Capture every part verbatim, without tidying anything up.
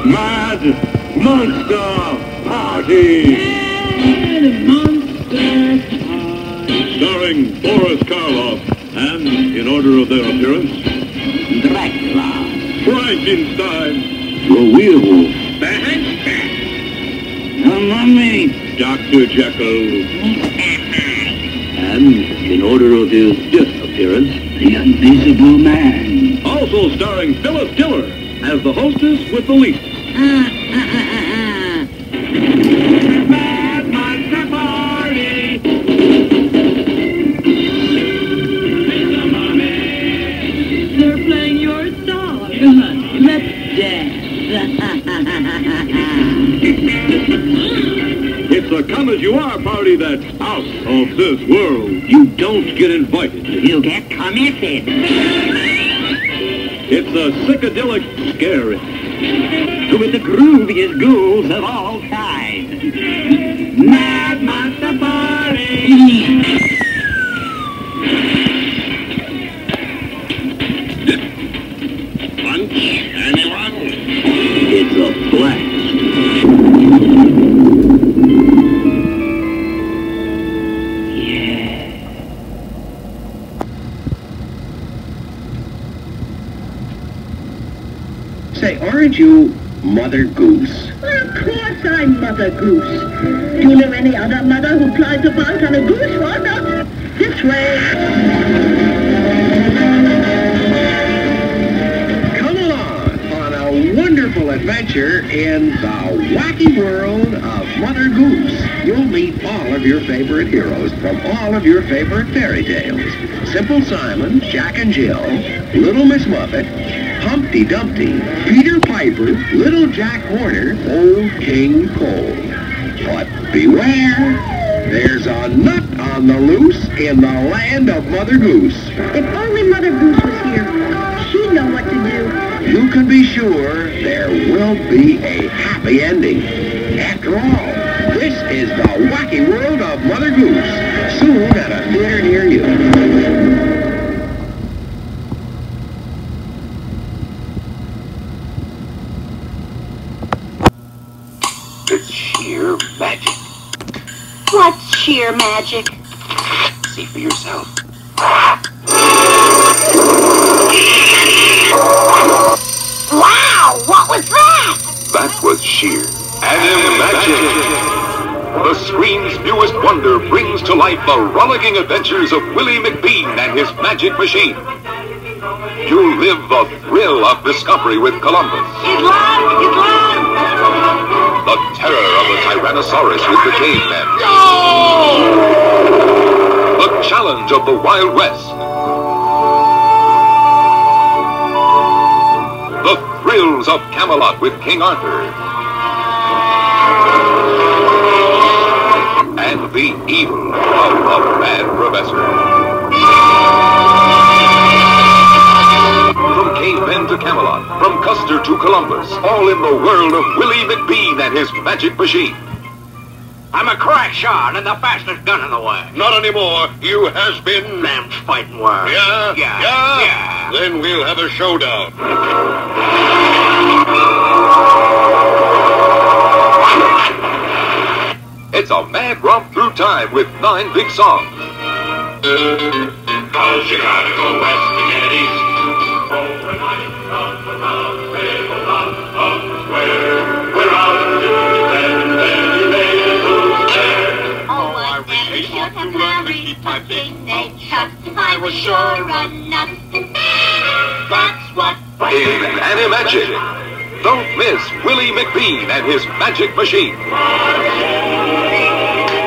Mad Monster Party! Mad Monster Party! Starring Boris Karloff, and, in order of their appearance, Dracula, Frankenstein, the werewolf, the Hunchback, the mummy, Doctor Jekyll, and, in order of his disappearance, the Invisible Man. also starring Phyllis Diller as the hostess with the least. Mad Monster Party! They're playing your song. Let's dance. It's a come-as-you-are party that's out of this world. You don't get invited. You get committed. It's a psychedelic scary. With the grooviest ghouls of all time. Mad Monster Party! Lunch, anyone? It's a blast. Say, aren't you Mother Goose? Well, of course I'm Mother Goose. Do you know any other mother who flies about on a goose? Well, not this way. Come along on a wonderful adventure in the wacky world of Mother Goose. You'll meet all of your favorite heroes from all of your favorite fairy tales. Simple Simon, Jack and Jill, Little Miss Muffet, Humpty Dumpty, Peter Piper, Little Jack Horner, Old King Cole. But beware, there's a nut on the loose in the land of Mother Goose. If only Mother Goose was here, she'd know what to do. You can be sure there will be a happy ending. After all, this is the wacky world of Mother Goose, soon at a theater near you. It's sheer magic. What's sheer magic? See for yourself. Wow, what was that? That was sheer animagic. The screen's newest wonder brings to life the rollicking adventures of Willie McBean and his magic machine. You'll live the thrill of discovery with Columbus. He's lost! He's lost! The terror of the Tyrannosaurus with the cavemen. The challenge of the Wild West. The thrills of Camelot with King Arthur. And the evil of the Mad Professor. From cavemen to Camelot, from Custer to Columbus, all in the world of Willie McBean and his magic machine. I'm a crack shot and the fastest gun in the world. Not anymore. You has been... Damn fighting world. Yeah? Yeah. Yeah? Yeah. Then we'll have a showdown. It's a mad romp through time with nine big songs. Cause you gotta go west to get east. Oh, I never should have married something named Chuck if I was sure enough. That's what... In Animagic, don't miss Willie McBean and his magic machine.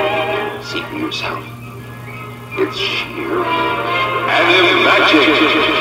See for yourself. It's sheer Animagic.